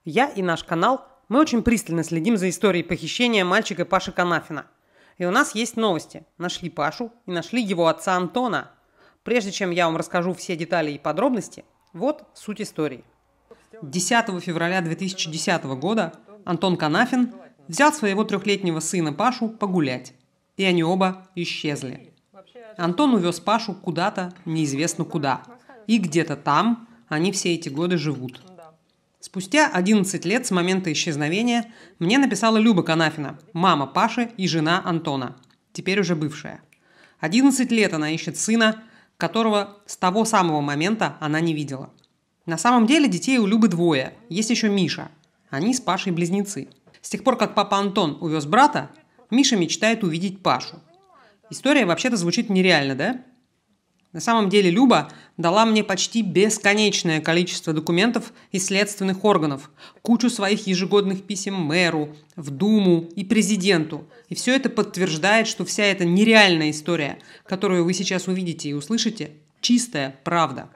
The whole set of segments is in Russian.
Я и наш канал, мы очень пристально следим за историей похищения мальчика Паши Канафина. И у нас есть новости. Нашли Пашу и нашли его отца Антона. Прежде чем я вам расскажу все детали и подробности, вот суть истории. 10 февраля 2010 года Антон Канафин взял своего 3-летнего сына Пашу погулять. И они оба исчезли. Антон увез Пашу куда-то, неизвестно куда. И где-то там они все эти годы живут. Спустя 11 лет с момента исчезновения мне написала Люба Канафина, мама Паши и жена Антона, теперь уже бывшая. 11 лет она ищет сына, которого с того самого момента она не видела. На самом деле детей у Любы 2, есть еще Миша. Они с Пашей близнецы. С тех пор, как папа Антон увез брата, Миша мечтает увидеть Пашу. История вообще-то звучит нереально, да? На самом деле Люба дала мне почти бесконечное количество документов из следственных органов, кучу своих ежегодных писем мэру, в Думу и президенту. И все это подтверждает, что вся эта нереальная история, которую вы сейчас увидите и услышите, чистая правда.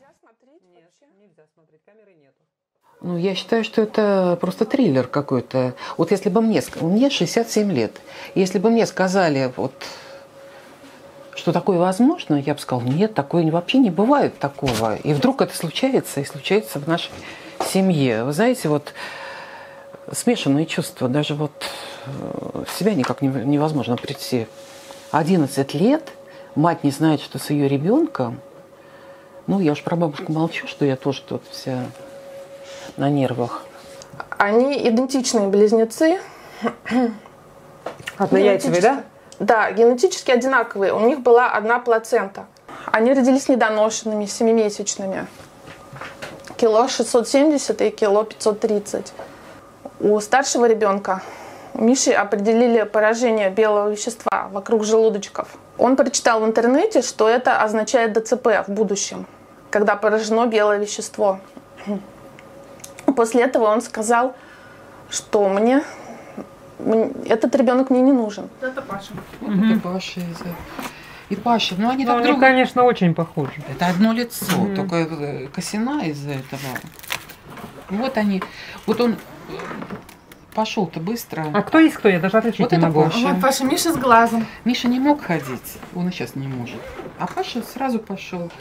Ну, я считаю, что это просто триллер какой-то. Вот если бы мне 67 лет, если бы мне сказали, вот, что такое возможно, я бы сказала, нет, такое вообще не бывает такого. И вдруг это случается, и случается в нашей семье. Вы знаете, вот смешанные чувства, даже вот в себя никак невозможно прийти. 11 лет, мать не знает, что с ее ребенком. Ну, я уж про бабушку молчу, что я тоже тут вся на нервах. Они идентичные близнецы. Однояйцевые, да? Да, генетически одинаковые. У них была одна плацента. Они родились недоношенными, 7-месячными. Кило 670 и кило 530. У старшего ребенка, у Миши, определили поражение белого вещества вокруг желудочков. Он прочитал в интернете, что это означает ДЦП в будущем, когда поражено белое вещество. После этого он сказал, что этот ребенок мне не нужен. Это Паша. Это Паша. И Паша, ну они так они, конечно, очень похожи. Это одно лицо, только косина из-за этого. Вот они, вот он пошел-то быстро. А кто есть кто? Я даже отличить вот не это могу. Паша. Паша, Миша с глазом. Миша не мог ходить, он и сейчас не может. А Паша сразу пошел.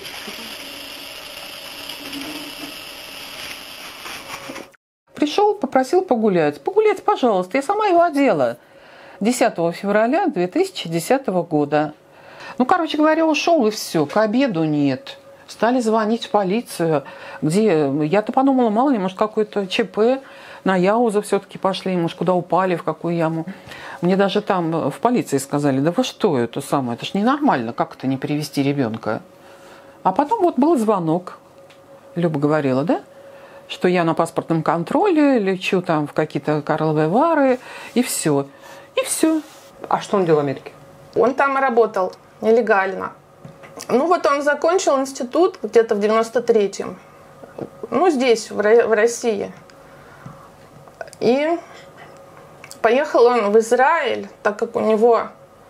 Пришел, попросил погулять. Погулять, пожалуйста. Я сама его одела. 10 февраля 2010 года. Ну, короче говоря, ушел и все. К обеду нет. Стали звонить в полицию. Где? Я-то подумала, мало ли, может, какой-то ЧП. На Яуза все-таки пошли. Может, куда упали, в какую яму. Мне даже там в полиции сказали, да вы что это самое? Это ж ненормально. Как это не привезти ребенка? А потом вот был звонок. Люба говорила, да? Что я на паспортном контроле, лечу там в какие-то Карловые Вары, и все. И все. А что он делал в Америке? Он там работал нелегально. Ну вот он закончил институт где-то в 93-м. Ну здесь, в России. И поехал он в Израиль, так как у него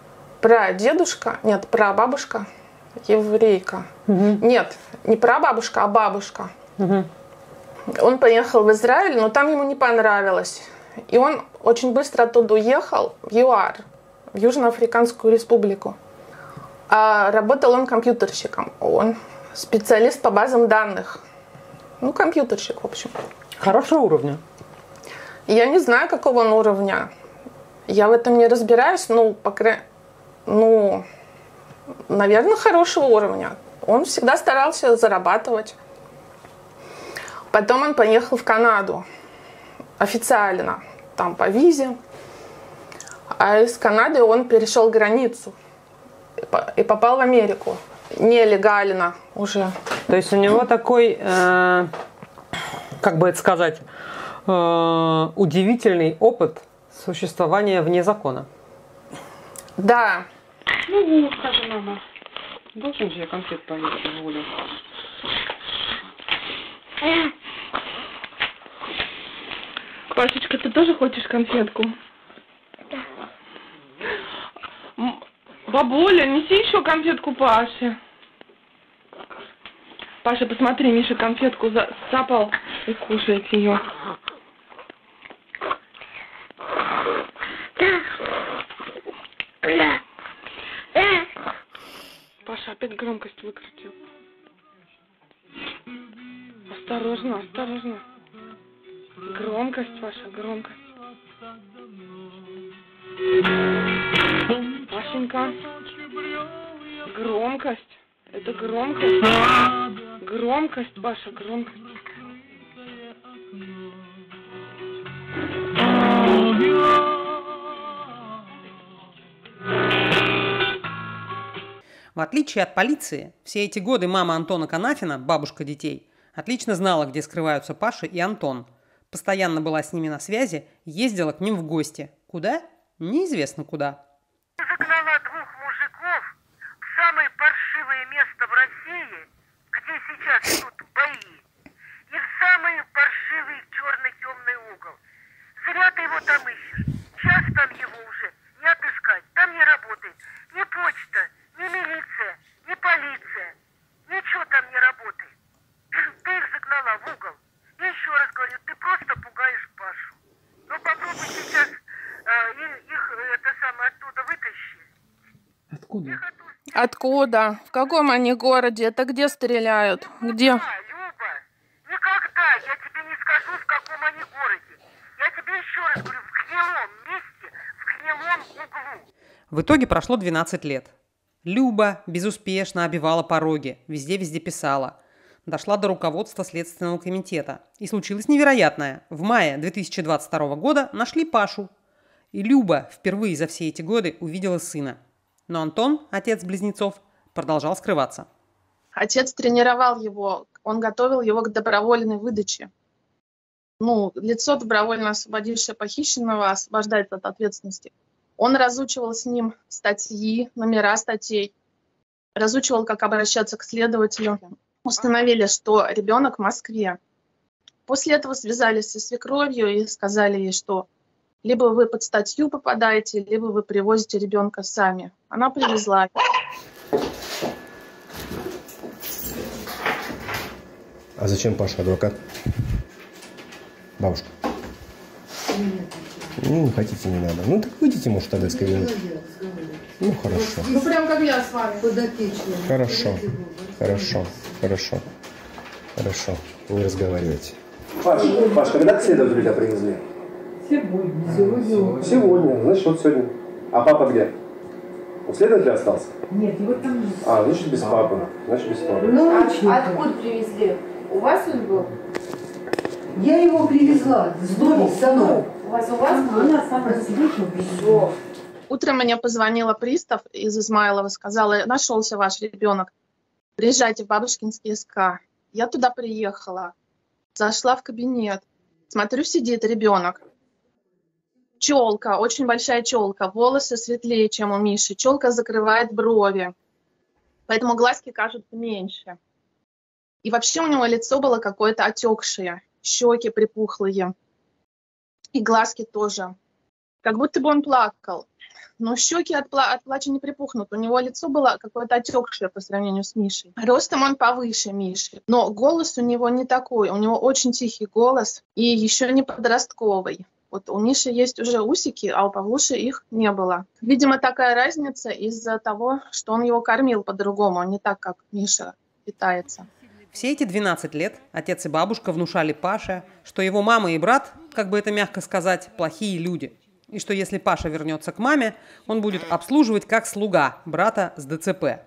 прабабушка еврейка. Нет, не прабабушка, а бабушка. Он поехал в Израиль, но там ему не понравилось. И он очень быстро оттуда уехал в ЮАР, в Южноафриканскую республику. А работал он компьютерщиком. Он специалист по базам данных. Ну, компьютерщик, в общем. Хорошего уровня. Я не знаю, какого он уровня. Я в этом не разбираюсь. Наверное, хорошего уровня. Он всегда старался зарабатывать. Потом он поехал в Канаду официально, там по визе. А из Канады он перешел границу и попал в Америку. Нелегально уже. То есть у него такой, как бы это сказать, удивительный опыт существования вне закона. Да. Ну, скажи, мама, должен же я конфет поесть в волю? Пашечка, ты тоже хочешь конфетку? Да. Бабуля, неси еще конфетку Паше. Паша, посмотри, Миша конфетку сапал и кушает ее. опять громкость выкрутил. Осторожно, осторожно. Громкость ваша, громкость. Пашенька. Громкость. Это громкость. Громкость, Паша, громкость. В отличие от полиции, все эти годы мама Антона Канафина, бабушка детей, отлично знала, где скрываются Паша и Антон. Постоянно была с ними на связи, ездила к ним в гости. Куда? Неизвестно куда. Загнала двух мужиков в самое паршивое место в России, где сейчас идут бои, и в самый паршивый черный темный угол. Зря ты его там ищешь. Сейчас там его уже не отыскать. Там не работает ни почта, ни милиция, ни полиция. Ничего там не работает. Ты их загнала в угол. И еще раз говорю, ты просто пугаешь Пашу. Ну попробуй сейчас их оттуда вытащи. Откуда? Откуда? В каком они городе? Это где стреляют? Где? Люба, никогда я тебе не скажу, в каком они городе. Я тебе еще раз говорю, в гнилом месте, в гнилом углу. В итоге прошло 12 лет. Люба безуспешно обивала пороги, везде-везде писала. Дошла до руководства Следственного комитета. И случилось невероятное. В мае 2022 года нашли Пашу. И Люба впервые за все эти годы увидела сына. Но Антон, отец близнецов, продолжал скрываться. Отец тренировал его, он готовил его к добровольной выдаче. Лицо, добровольно освободившее похищенного, освобождается от ответственности. Он разучивал с ним статьи, номера статей, разучивал, как обращаться к следователю. Установили, что ребенок в Москве. После этого связались со свекровью и сказали ей, что либо вы под статью попадаете, либо вы привозите ребенка сами. Она привезла. А зачем Паша адвокат? Бабушка. Не хотите, не надо. Так выйдите, может, тогда из кабинета. Хорошо. Прям как я с вами. Хорошо. Вы разговариваете. Паш, когда к следователю тебя привезли? Сегодня. Значит, вот сегодня. А папа где? У следователя остался? Нет, его там нет. Значит, без папы. Откуда привезли? У вас он был? Я его привезла с дома, с домой. У вас она осталась сидеть. Утром мне позвонила пристав из Измайлова, сказала, нашелся ваш ребенок. Приезжайте в Бабушкинский СК. Я туда приехала. Зашла в кабинет. Смотрю, сидит ребенок. Челка, очень большая челка. Волосы светлее, чем у Миши. Челка закрывает брови. Поэтому глазки кажутся меньше. И вообще у него лицо было какое-то отекшее. Щеки припухлые. И глазки тоже. Как будто бы он плакал. Но щеки от плача не припухнут. У него лицо было какое-то отекшее по сравнению с Мишей. Ростом он повыше Миши. Но голос у него не такой. У него очень тихий голос и еще не подростковый. Вот у Миши есть уже усики, а у Павлуши их не было. Видимо, такая разница из-за того, что он его кормил по-другому, не так, как Миша питается. Все эти 12 лет отец и бабушка внушали Паше, что его мама и брат, как бы это мягко сказать, плохие люди. И что если Паша вернется к маме, он будет обслуживать как слуга брата с ДЦП.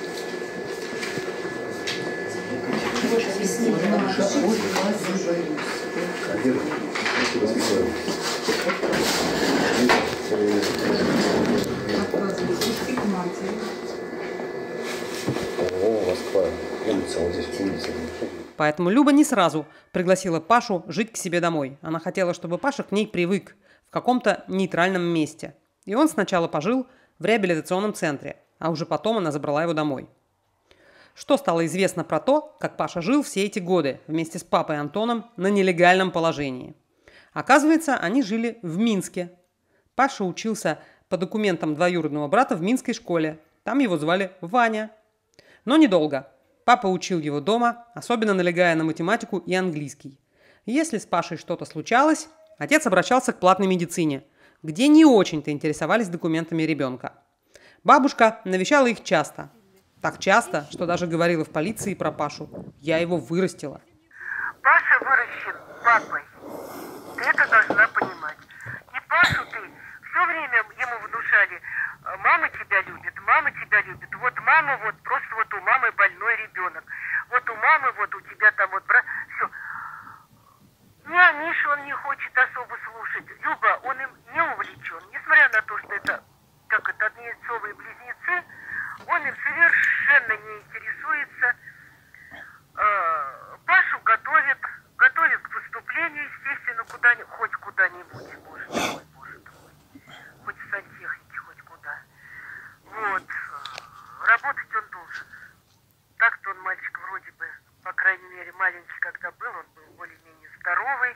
Поэтому Люба не сразу пригласила Пашу жить к себе домой. Она хотела, чтобы Паша к ней привык в каком-то нейтральном месте. И он сначала пожил в реабилитационном центре, а уже потом она забрала его домой. Что стало известно про то, как Паша жил все эти годы вместе с папой Антоном на нелегальном положении? Оказывается, они жили в Минске. Паша учился по документам двоюродного брата в Минской школе. Там его звали Ваня. Но недолго. Папа учил его дома, особенно налегая на математику и английский. Если с Пашей что-то случалось, отец обращался к платной медицине, где не очень-то интересовались документами ребенка. Бабушка навещала их часто. Так часто, что даже говорила в полиции про Пашу. Я его вырастила. Паша выращен папой. Ты это должна понимать. И Пашу ты все время ему внушали: мама тебя любит, мама тебя любит. Вот мама, вот просто вот у мамы больной ребенок. Вот у мамы, вот у тебя там вот брат. Все. Не о Мише он не хочет особо слушать. Люба, он им не увлечен. Несмотря на то, что это, как это, однояйцовые близнецы, он им совершенно не интересуется. Пашу готовит к поступлению, естественно, хоть куда-нибудь, боже мой, хоть в сантехнике, хоть куда. Вот. Работать он должен. Так-то он мальчик вроде бы, по крайней мере, маленький, когда был, он был более-менее здоровый,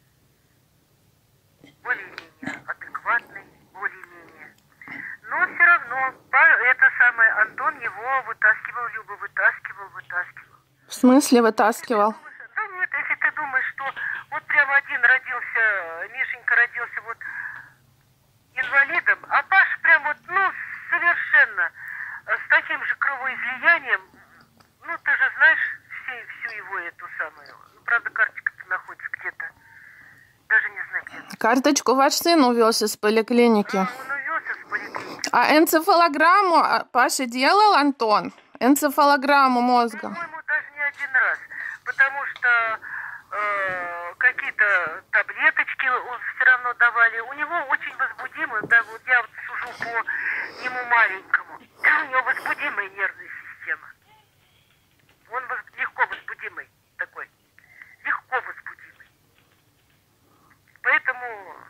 более-менее адекватный, более-менее. Но все равно, это самое, Антон его вытаскивал, Люба, вытаскивал. В смысле вытаскивал? Да нет, если ты думаешь, что вот прямо один родился, Мишенька родился вот инвалидом, а Паша прям вот, совершенно с таким же кровоизлиянием, ты же знаешь всю его эту самую, правда, карточка-то находится где-то, даже не знаю где. Карточку ваш сын увез из поликлиники. Он увез из поликлиники. А энцефалограмму Паша делал, Антон? Энцефалограмму мозга. По-моему, даже не один раз, потому что какие-то таблеточки все равно давали. У него очень возбудимый, да, вот я вот сужу по нему маленькому, у него возбудимая нервная система. Он легко возбудимый такой, легко возбудимый. Поэтому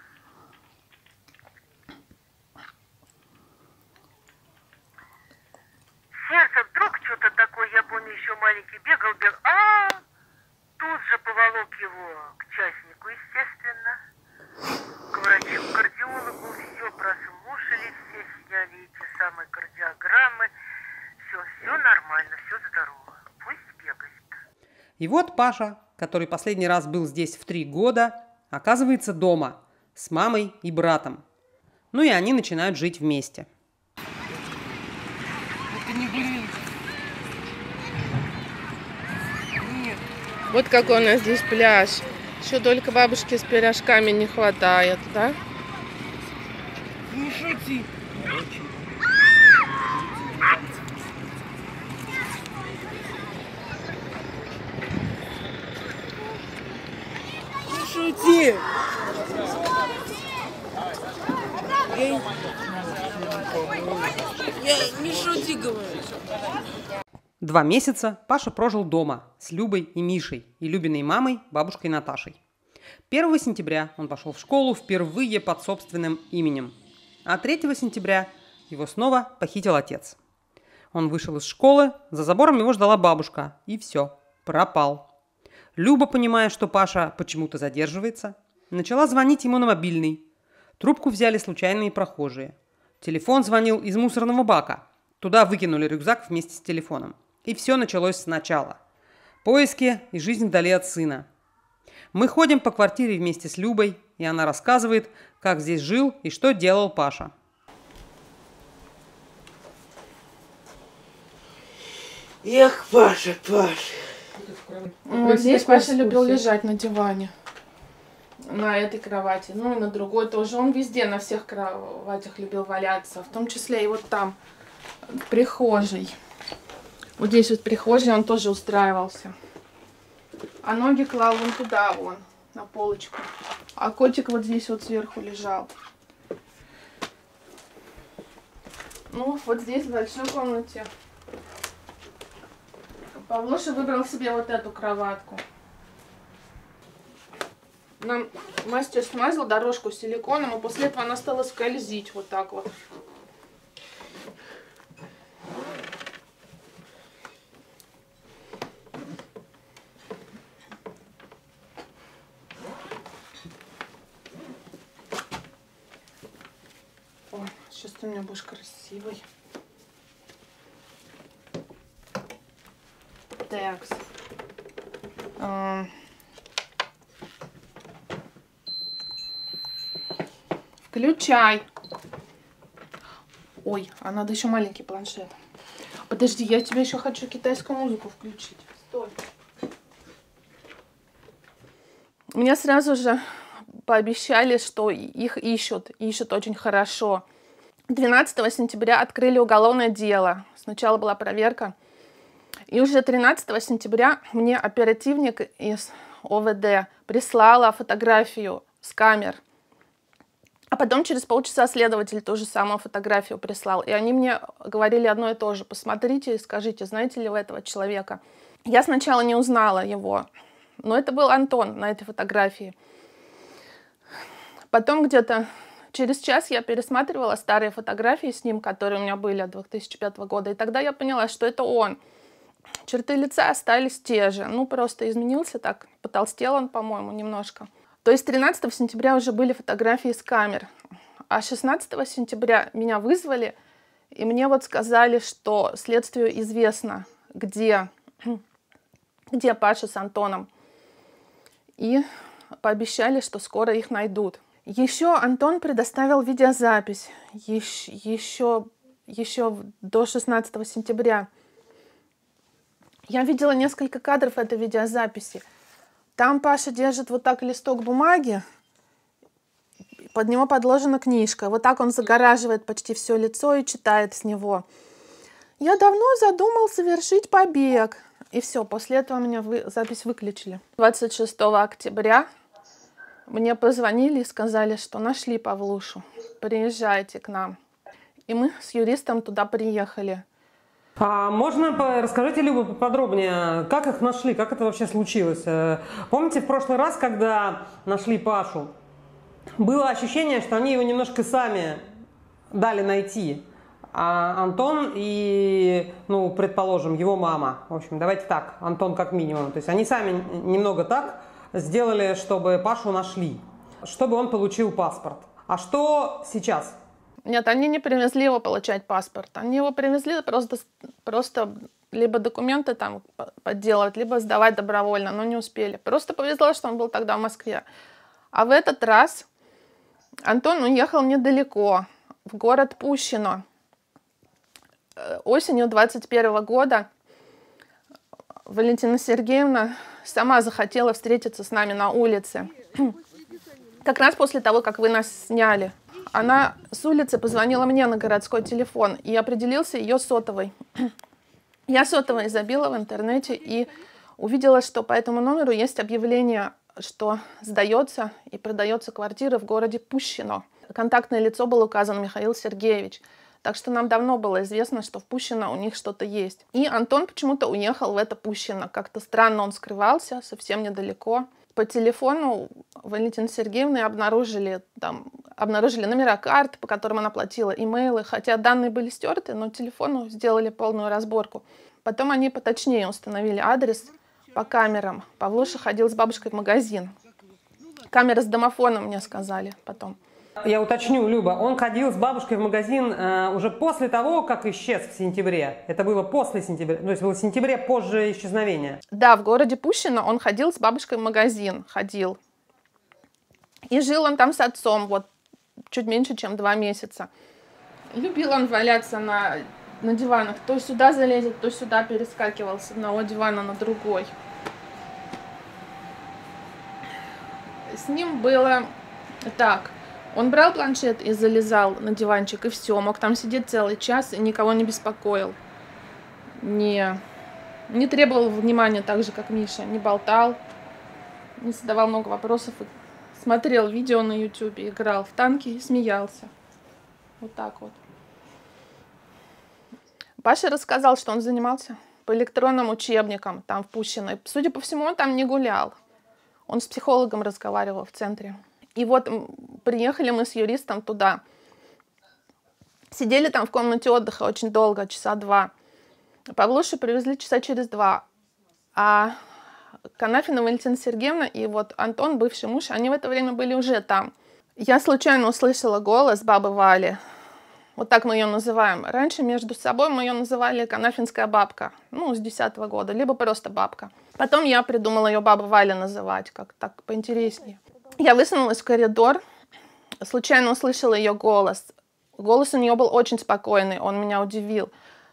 сердце вдруг что-то такое, я помню, еще маленький бегал, тут же поволок его к частнику, естественно, к врачу, к кардиологу, все прослушали, все сняли эти самые кардиограммы, все нормально, все здорово, пусть бегает. И вот Паша, который последний раз был здесь в 3 года, оказывается дома с мамой и братом. Ну и они начинают жить вместе. Вот какой у нас здесь пляж. Еще только бабушки с пирожками не хватает, да? Не шути. Не шути. Я не шути, говорю. 2 месяца Паша прожил дома с Любой и Мишей и Любиной мамой, бабушкой Наташей. 1 сентября он пошел в школу впервые под собственным именем. А 3 сентября его снова похитил отец. Он вышел из школы, за забором его ждала бабушка, и все, пропал. Люба, понимая, что Паша почему-то задерживается, начала звонить ему на мобильный. Трубку взяли случайные прохожие. Телефон звонил из мусорного бака. Туда выкинули рюкзак вместе с телефоном. И все началось сначала. Поиски и жизнь вдали от сына. Мы ходим по квартире вместе с Любой, и она рассказывает, как здесь жил и что делал Паша. Эх, Паша. Вот здесь Паша любил лежать на диване. На этой кровати, и на другой тоже. Он везде, на всех кроватях любил валяться, в том числе и вот там, в прихожей. Вот здесь вот в прихожей он тоже устраивался. А ноги клал вон туда, на полочку. А котик вот здесь вот сверху лежал. Вот здесь, в большой комнате, Павлуша выбрал себе вот эту кроватку. Нам мастер смазал дорожку силиконом, и после этого она стала скользить вот так вот. Ой, сейчас ты у меня будешь красивый. Такс. Включай. Ой, а надо еще маленький планшет. Подожди, я тебе еще хочу китайскую музыку включить. Стой. Мне сразу же пообещали, что их ищут очень хорошо. 12 сентября открыли уголовное дело. Сначала была проверка. И уже 13 сентября мне оперативник из ОВД прислала фотографию с камер. А потом через полчаса следователь ту же самую фотографию прислал. И они мне говорили одно и то же. Посмотрите и скажите, знаете ли вы этого человека. Я сначала не узнала его. Но это был Антон на этой фотографии. Потом где-то через час я пересматривала старые фотографии с ним, которые у меня были от 2005 года. И тогда я поняла, что это он. Черты лица остались те же. Ну, просто изменился так. Потолстел он, по-моему, немножко. То есть 13 сентября уже были фотографии с камер. А 16 сентября меня вызвали, и мне вот сказали, что следствию известно, где Паша с Антоном. И пообещали, что скоро их найдут. Еще Антон предоставил видеозапись. Еще до 16 сентября. Я видела несколько кадров этой видеозаписи. Там Паша держит вот так листок бумаги, под него подложена книжка. Вот так он загораживает почти все лицо и читает с него. «Я давно задумал совершить побег». И все, после этого меня запись выключили. 26 октября мне позвонили и сказали, что нашли Павлушу. Приезжайте к нам. И мы с юристом туда приехали. А можно, расскажите, Люба, поподробнее, как их нашли, как это вообще случилось? Помните, в прошлый раз, когда нашли Пашу, было ощущение, что они его немножко сами дали найти. А Антон и, ну, предположим, его мама, в общем, давайте так, Антон как минимум. То есть они сами немного так сделали, чтобы Пашу нашли, чтобы он получил паспорт. А что сейчас? Нет, они не привезли его получать паспорт. Они его привезли просто либо документы там подделывать, либо сдавать добровольно, но не успели. Просто повезло, что он был тогда в Москве. А в этот раз Антон уехал недалеко, в город Пущино. Осенью 21 года Валентина Сергеевна сама захотела встретиться с нами на улице. Как раз после того, как вы нас сняли. Она с улицы позвонила мне на городской телефон, и определился ее сотовый. Я сотовый забила в интернете и увидела, что по этому номеру есть объявление, что сдается и продается квартира в городе Пущино. Контактное лицо было указано Михаил Сергеевич. Так что нам давно было известно, что в Пущино у них что-то есть. И Антон почему-то уехал в это Пущино. Как-то странно он скрывался, совсем недалеко. По телефону Валентины Сергеевны обнаружили номера карт, по которым она платила, имейлы. Хотя данные были стерты, но телефону сделали полную разборку. Потом они поточнее установили адрес по камерам. Павлуша ходил с бабушкой в магазин. Камера с домофоном, мне сказали потом. Я уточню, Люба, он ходил с бабушкой в магазин уже после того, как исчез в сентябре. Это было после сентября, то есть было в сентябре позже исчезновения. Да, в городе Пущино он ходил с бабушкой в магазин, И жил он там с отцом, вот, чуть меньше, чем 2 месяца. Любил он валяться на диванах. То сюда залезет, то сюда перескакивал с одного дивана на другой. С ним было так. Он брал планшет и залезал на диванчик, и все. Мог там сидеть целый час и никого не беспокоил. Не требовал внимания так же, как Миша. Не болтал, не задавал много вопросов. Смотрел видео на YouTube, играл в танки и смеялся. Вот так вот. Паша рассказал, что он занимался по электронным учебникам там в Пущино. Судя по всему, он там не гулял. Он с психологом разговаривал в центре. И вот приехали мы с юристом туда. Сидели там в комнате отдыха очень долго, часа 2. Павлушу привезли часа через 2. А Канафина Валентина Сергеевна и вот Антон, бывший муж, они в это время были уже там. Я случайно услышала голос бабы Вали. Вот так мы ее называем. Раньше между собой мы ее называли Канафинская бабка. Ну, с 10-го года. Либо просто бабка. Потом я придумала ее баба Валя называть. Как так поинтереснее. Я высунулась в коридор. Случайно услышала ее голос. Голос у нее был очень спокойный. Он меня удивил.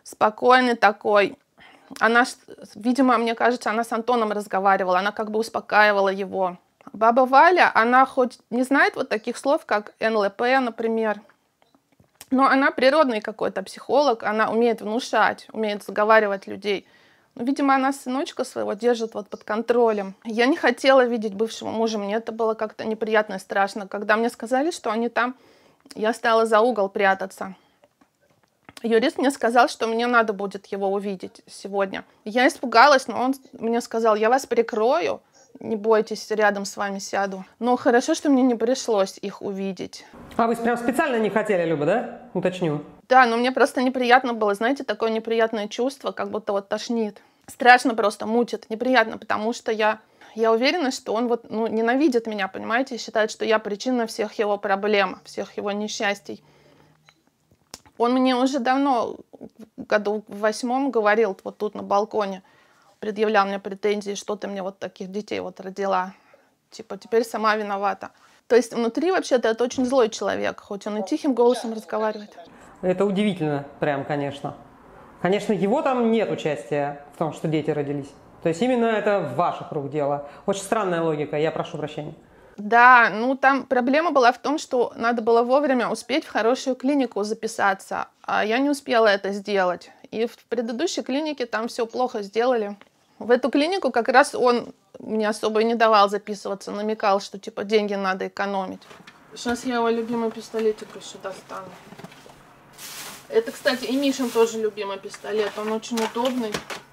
спокойный такой. Она, видимо, мне кажется, она с Антоном разговаривала, она как бы успокаивала его. Баба Валя, она хоть не знает вот таких слов, как НЛП, например, но она природный какой-то психолог, она умеет внушать, умеет заговаривать людей. Но, видимо, она сыночка своего держит вот под контролем. Я не хотела видеть бывшего мужа, мне это было как-то неприятно и страшно. Когда мне сказали, что они там, я стала за угол прятаться. Юрист мне сказал, что мне надо будет его увидеть сегодня. Я испугалась, но он мне сказал, я вас прикрою, не бойтесь, рядом с вами сяду. Но хорошо, что мне не пришлось их увидеть. А вы прям специально не хотели, Люба, да? Уточню. Да, но мне просто неприятно было, знаете, такое неприятное чувство, как будто вот тошнит. Страшно просто, мутит, неприятно, потому что я уверена, что он вот, ну, ненавидит меня, понимаете, и считает, что я причина всех его проблем, всех его несчастий. Он мне уже давно, году в 8 говорил, вот тут на балконе, предъявлял мне претензии, что ты мне вот таких детей вот родила. Типа, теперь сама виновата. То есть внутри вообще-то это очень злой человек, хоть он и тихим голосом разговаривает. Это удивительно, прям, конечно. Конечно, его там нет участия в том, что дети родились. То есть именно это в ваших рук дело. Очень странная логика, я прошу прощения. Да, ну там проблема была в том, что надо было вовремя успеть в хорошую клинику записаться, а я не успела это сделать. И в предыдущей клинике там все плохо сделали. В эту клинику как раз он мне особо и не давал записываться, намекал, что типа деньги надо экономить. Сейчас я его любимый пистолетик еще достану. Это, кстати, и Мишин тоже любимый пистолет, он очень удобный.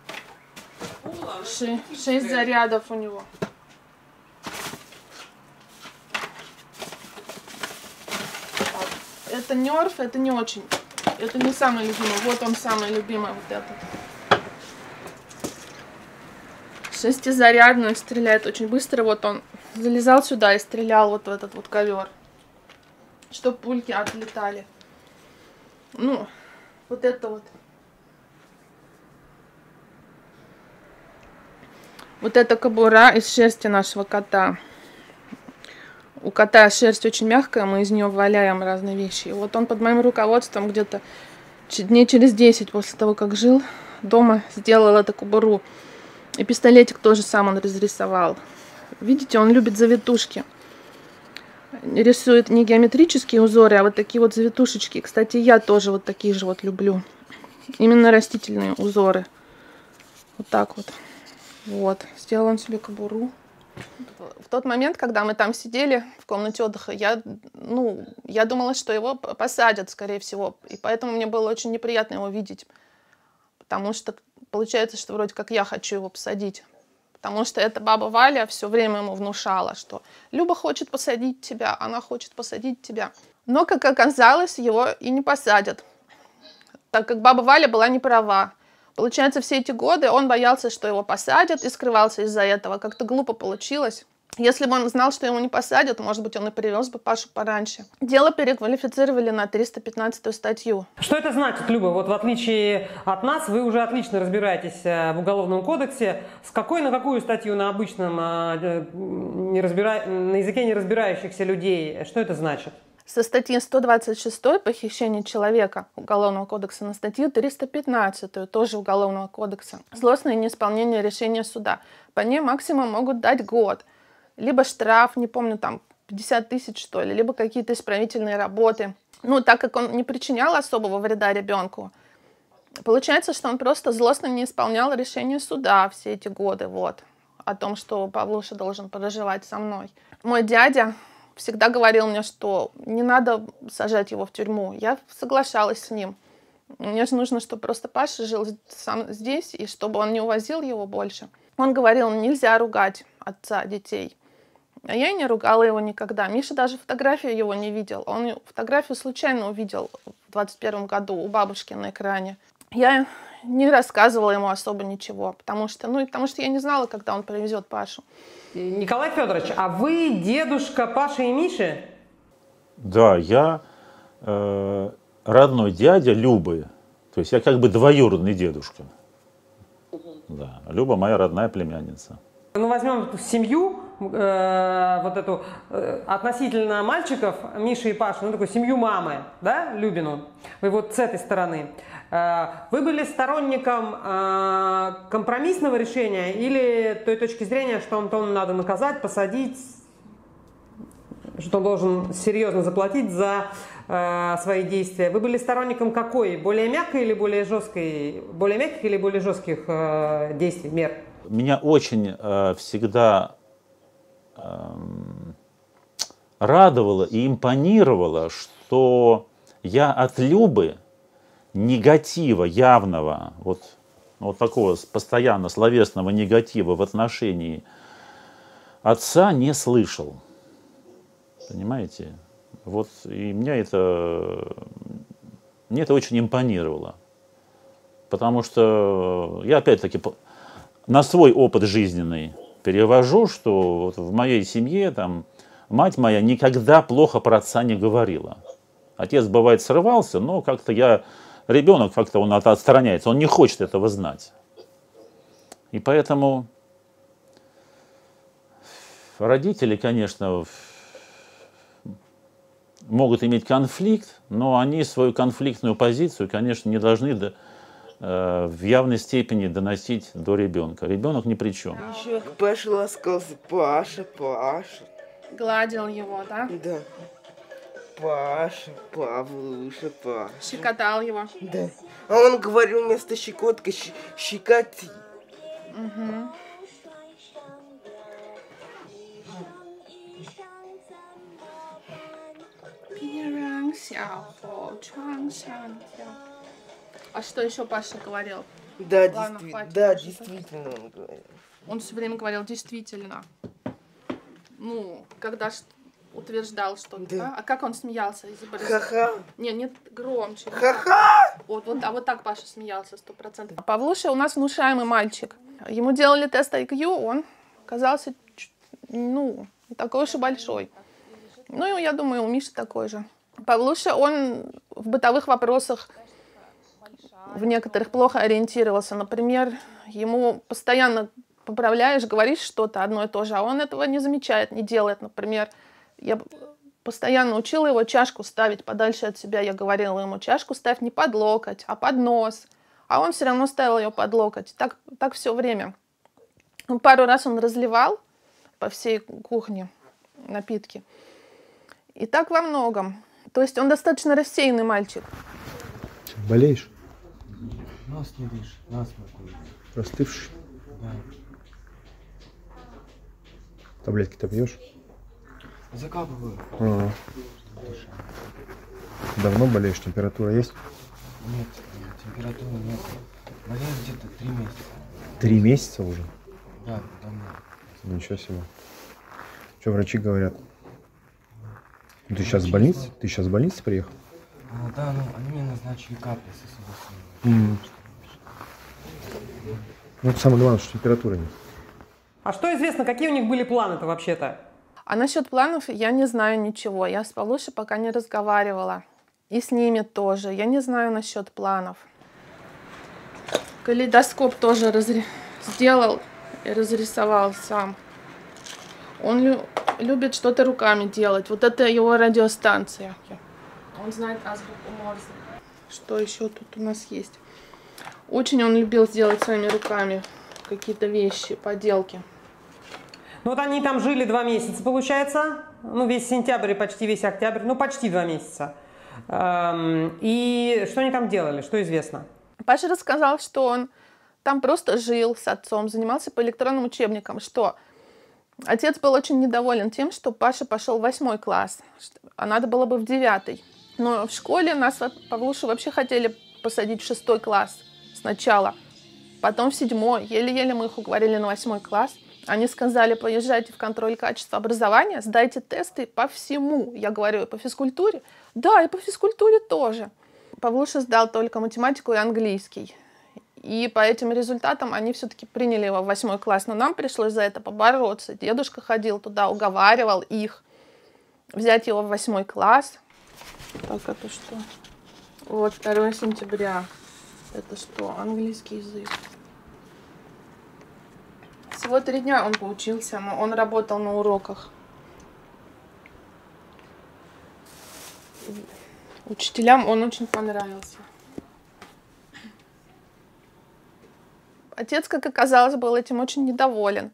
6 зарядов у него. Это Нерф, это не очень, это не самый любимый. Вот он самый любимый, вот этот. 6-зарядный, стреляет очень быстро. Вот он залезал сюда и стрелял вот в этот вот ковер, чтобы пульки отлетали. Ну, вот это вот. Вот эта кобура из шерсти нашего кота. У кота шерсть очень мягкая, мы из нее валяем разные вещи. И вот он под моим руководством где-то дней через 10 после того, как жил дома, сделал эту кобуру. И пистолетик тоже сам он разрисовал. Видите, он любит завитушки. Рисует не геометрические узоры, а вот такие вот завитушечки. Кстати, я тоже вот такие же вот люблю. Именно растительные узоры. Вот так вот. Вот. Сделал он себе кобуру. В тот момент, когда мы там сидели в комнате отдыха, я думала, что его посадят, скорее всего. И поэтому мне было очень неприятно его видеть. Потому что получается, что вроде как я хочу его посадить. Потому что эта баба Валя все время ему внушала, что Люба хочет посадить тебя, она хочет посадить тебя. Но, как оказалось, его и не посадят. Так как баба Валя была не права. Получается, все эти годы он боялся, что его посадят, и скрывался из-за этого. Как-то глупо получилось. Если бы он знал, что его не посадят, может быть, он и привез бы Пашу пораньше. Дело переквалифицировали на 315-ю статью. Что это значит, Люба? Вот в отличие от нас, вы уже отлично разбираетесь в Уголовном кодексе. С какой на какую статью на обычном, на языке не разбирающихся людей? Что это значит? Со статьи 126 «Похищение человека» Уголовного кодекса на статью 315 тоже Уголовного кодекса «Злостное неисполнение решения суда». По ней максимум могут дать год. Либо штраф, не помню, там 50 тысяч, что ли, либо какие-то исправительные работы. Ну, так как он не причинял особого вреда ребенку, получается, что он просто злостно не исполнял решение суда все эти годы, вот, о том, что Павлуша должен проживать со мной. Мой дядя всегда говорил мне, что не надо сажать его в тюрьму. Я соглашалась с ним. Мне же нужно, чтобы просто Паша жил сам здесь, и чтобы он не увозил его больше. Он говорил, нельзя ругать отца детей. А я и не ругала его никогда. Миша даже фотографию его не видел. Он фотографию случайно увидел в 21 году у бабушки на экране. Я не рассказывала ему особо ничего, потому что я не знала, когда он привезет Пашу. Николай Федорович, а вы дедушка Паши и Миши? Да, я родной дядя Любы. То есть я как бы двоюродный дедушка. Да, Люба моя родная племянница. Ну, возьмем семью, вот эту, относительно мальчиков, Миши и Паши, ну, такую семью мамы, да, Любину. Вы вот с этой стороны. Вы были сторонником компромиссного решения или той точки зрения, что Антону надо наказать, посадить, что он должен серьезно заплатить за свои действия? Вы были сторонником какой? Более мягкой или более жесткой? Более мягких или более жестких действий, мер? Меня очень всегда радовало и импонировало, что я от Любы негатива явного, вот такого постоянно словесного негатива в отношении отца не слышал. Понимаете? Вот и мне это очень импонировало. Потому что я опять-таки на свой опыт жизненный перевожу, что вот в моей семье там мать моя никогда плохо про отца не говорила. Отец, бывает, срывался, но как-то ребенок как-то он отстраняется, он не хочет этого знать. И поэтому родители, конечно, могут иметь конфликт, но они свою конфликтную позицию, конечно, не должны в явной степени доносить до ребенка. Ребенок ни при чем. Еще Паша ласкался. Паша. Гладил его, да? Да. Паша, Павлуша, Паша. Щекотал его. Да. А он говорил вместо щекотка щекоти. Угу. А что еще Паша говорил? Да, Ладно, действительно он говорил. Он все время говорил действительно. Ну, когда утверждал что-то, да? А как он смеялся? Ха-ха. Нет, громче. Ха-ха. Вот так Паша смеялся 100%. А Павлуша у нас внушаемый мальчик. Ему делали тест IQ, он казался, не такой уж и большой. Ну, я думаю, у Миши такой же. Павлуша, он в бытовых вопросах в некоторых плохо ориентировался. Например, ему постоянно поправляешь, говоришь что-то одно и то же, а он этого не замечает, не делает. Например, я постоянно учила его чашку ставить подальше от себя. Я говорила ему, чашку ставь не под локоть, а под нос. А он все равно ставил ее под локоть. Так все время. Пару раз он разливал по всей кухне напитки. И так во многом. То есть он достаточно рассеянный мальчик. Болеешь? Нос не дышит, насморк. Простывший? Да. Таблетки-то пьешь? Закапываю. Ага. Давно болеешь? Температура есть? Нет, температуры нет. Болею где-то 3 месяца. 3 месяца уже? Да, давно. Ничего себе. Что врачи говорят? Ну, ты сейчас в больнице? Ты сейчас в больнице приехал? Да, они мне назначили капли сосудистые. Ну, это самое главное, что температуры нет. А что известно, какие у них были планы-то вообще-то? А насчет планов я не знаю ничего. Я с Павлушей пока не разговаривала. И с ними тоже. Я не знаю насчет планов. Калейдоскоп тоже сделал и разрисовал сам. Он любит что-то руками делать. Вот это его радиостанция. Он знает азбуку Морзе. Что еще тут у нас есть? Очень он любил сделать своими руками какие-то вещи, поделки. Ну вот они там жили 2 месяца, получается. Ну, весь сентябрь и почти весь октябрь. Ну, почти 2 месяца. И что они там делали? Что известно? Паша рассказал, что он там просто жил с отцом, занимался по электронным учебникам. Что отец был очень недоволен тем, что Паша пошел в 8 класс, а надо было бы в 9. Но в школе нас, Павлушу, вообще хотели посадить в 6 класс сначала, потом в 7. Еле-еле мы их уговорили на 8 класс. Они сказали, поезжайте в контроль качества образования, сдайте тесты по всему. Я говорю, по физкультуре? Да, и по физкультуре тоже. Павлуша сдал только математику и английский. И по этим результатам они все-таки приняли его в 8 класс. Но нам пришлось за это побороться. Дедушка ходил туда, уговаривал их взять его в 8 класс. Так, это что? Вот, 2 сентября. Это что? Английский язык. Всего 3 дня он поучился, но он работал на уроках. Учителям он очень понравился. Отец, как оказалось, был этим очень недоволен.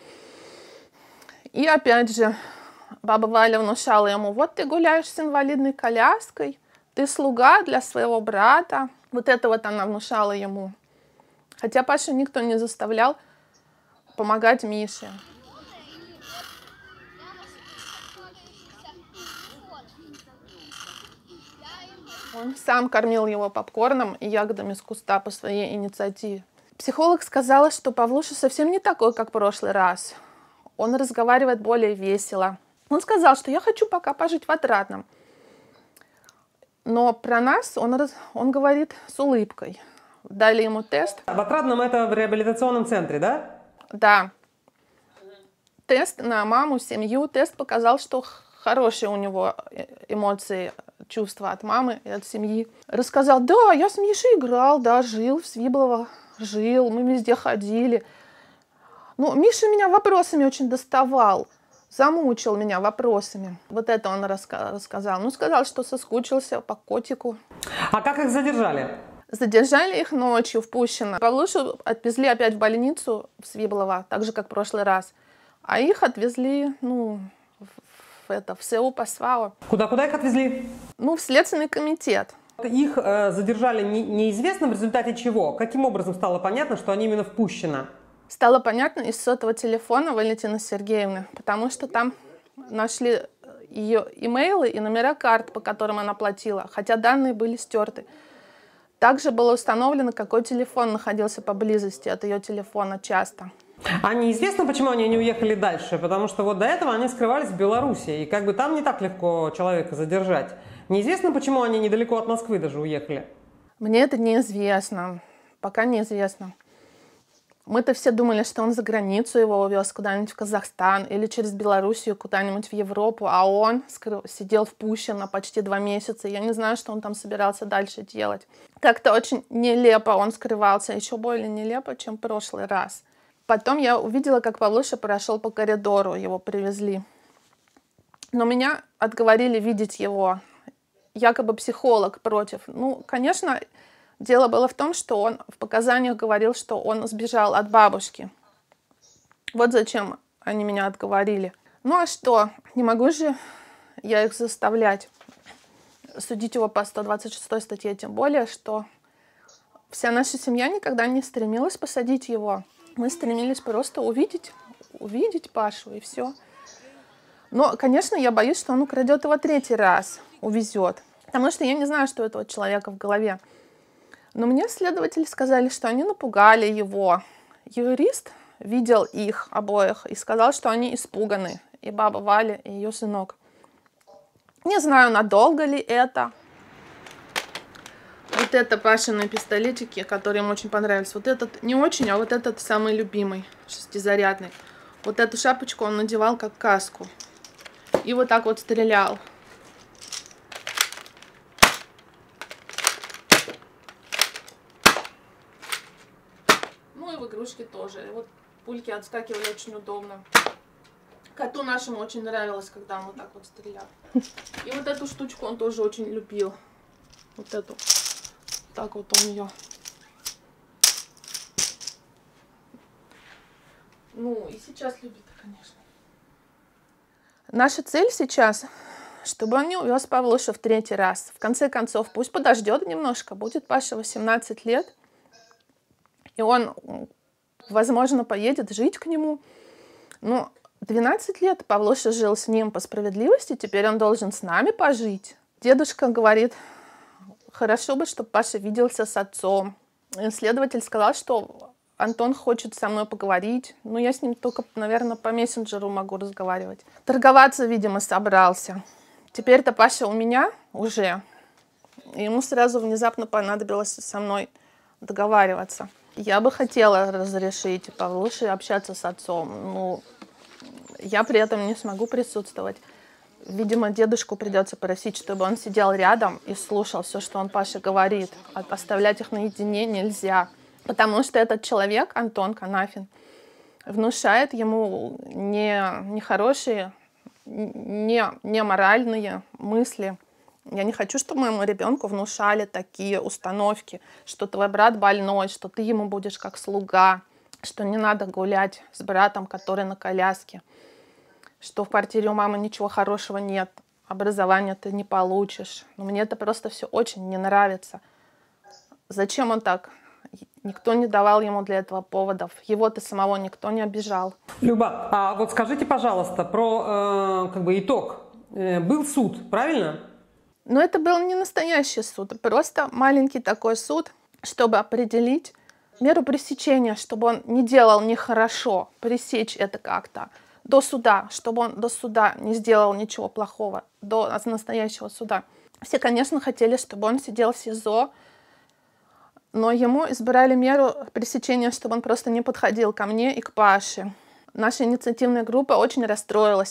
И опять же, баба Валя внушала ему: вот ты гуляешь с инвалидной коляской, ты слуга для своего брата. Вот это вот она внушала ему. Хотя Пашу никто не заставлял помогать Мише. Он сам кормил его попкорном и ягодами с куста по своей инициативе. Психолог сказала, что Павлуша совсем не такой, как в прошлый раз. Он разговаривает более весело. Он сказал, что я хочу пока пожить в Отрадном. Но про нас он говорит с улыбкой. Дали ему тест. В Отрадном это в реабилитационном центре, да? Да. Тест на маму, семью. Тест показал, что хорошие у него эмоции, чувства от мамы и от семьи. Рассказал: да, я с Мишей играл, да, жил в Свиблово, жил, мы везде ходили. Ну, Миша меня вопросами очень доставал, замучил меня вопросами. Вот это он рассказал. Ну, сказал, что соскучился по котику. А как их задержали? Задержали их ночью в Пущино. Павлушу отвезли опять в больницу в Свиблово, так же, как в прошлый раз. А их отвезли, ну, в СУ по СВАО. Куда их отвезли? Ну, в Следственный комитет. Их задержали неизвестно в результате чего? Каким образом стало понятно, что они именно в Пущино? Стало понятно из сотового телефона Валентины Сергеевны, потому что там нашли ее имейлы и номера карт, по которым она платила, хотя данные были стерты. Также было установлено, какой телефон находился поблизости от ее телефона часто. А неизвестно, почему они не уехали дальше? Потому что вот до этого они скрывались в Беларуси, и как бы там не так легко человека задержать. Неизвестно, почему они недалеко от Москвы даже уехали? Мне это неизвестно. Пока неизвестно. Мы-то все думали, что он за границу его увез, куда-нибудь в Казахстан или через Белоруссию куда-нибудь в Европу, а он сидел в Пущино почти 2 месяца. Я не знаю, что он там собирался дальше делать. Как-то очень нелепо он скрывался, еще более нелепо, чем в прошлый раз. Потом я увидела, как Павлуша прошел по коридору, его привезли. Но меня отговорили видеть его. Якобы психолог против. Ну, конечно, дело было в том, что он в показаниях говорил, что он сбежал от бабушки. Вот зачем они меня отговорили. Ну а что? Не могу же я их заставлять судить его по 126 статье, тем более, что вся наша семья никогда не стремилась посадить его. Мы стремились просто увидеть Пашу, и все. Но, конечно, я боюсь, что он украдет его 3-й раз, увезет. Потому что я не знаю, что у этого человека в голове. Но мне следователи сказали, что они напугали его. Юрист видел их обоих и сказал, что они испуганы. И баба Валя, и ее сынок. Не знаю, надолго ли это. Вот это Пашины пистолетики, которые ему очень понравились. Вот этот не очень, а вот этот самый любимый, 6-зарядный. Вот эту шапочку он надевал как каску. И вот так вот стрелял. Ну и в игрушки тоже. И вот пульки отскакивали очень удобно. Коту нашему очень нравилось, когда он вот так вот стрелял. И вот эту штучку он тоже очень любил. Вот эту. Так вот он ее. Ну и сейчас любит, конечно. Наша цель сейчас, чтобы он не увез Павлушу в 3-й раз. В конце концов, пусть подождет немножко. Будет Паша 18 лет. И он, возможно, поедет жить к нему. Но 12 лет Павлуша жил с ним по справедливости. Теперь он должен с нами пожить. Дедушка говорит: хорошо бы, чтобы Паша виделся с отцом. Следователь сказал, что Антон хочет со мной поговорить. Но я с ним только, наверное, по мессенджеру могу разговаривать. Торговаться, видимо, собрался. Теперь-то Паша у меня уже. И ему сразу внезапно понадобилось со мной договариваться. Я бы хотела разрешить Павлуше общаться с отцом. Но я при этом не смогу присутствовать. Видимо, дедушку придется просить, чтобы он сидел рядом и слушал все, что он Паше говорит. Оставлять их наедине нельзя. Потому что этот человек, Антон Канафин, внушает ему нехорошие, не моральные мысли. Я не хочу, чтобы моему ребенку внушали такие установки, что твой брат больной, что ты ему будешь как слуга, что не надо гулять с братом, который на коляске, что в квартире у мамы ничего хорошего нет, образования ты не получишь. Но мне это просто все очень не нравится. Зачем он так? Никто не давал ему для этого поводов. Его-то самого никто не обижал. Люба, а вот скажите, пожалуйста, про итог. Был суд, правильно? Но это был не настоящий суд, просто маленький такой суд, чтобы определить меру пресечения, чтобы он не делал нехорошо, пресечь это как-то до суда, чтобы он до суда не сделал ничего плохого, до настоящего суда. Все, конечно, хотели, чтобы он сидел в СИЗО, но ему избрали меру пресечения, чтобы он просто не подходил ко мне и к Паше. Наша инициативная группа очень расстроилась.